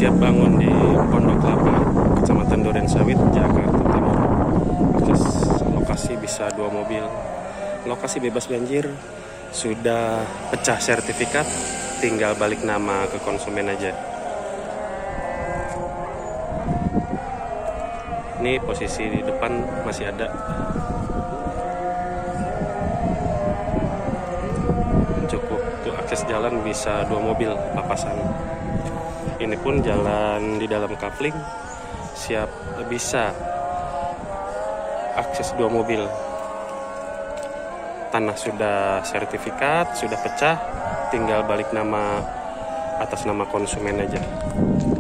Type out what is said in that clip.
siap bangun di Pondok Kelapa, Kecamatan Durensawit, Jakarta Timur. Akses lokasi bisa 2 mobil. Lokasi bebas banjir, sudah pecah sertifikat, tinggal balik nama ke konsumen aja. Ini posisi di depan masih ada. Cukup tuh, akses jalan bisa 2 mobil papasan. Ini pun jalan di dalam kapling, siap bisa akses 2 mobil. Tanah sudah sertifikat, sudah pecah, tinggal balik nama atas nama konsumen aja.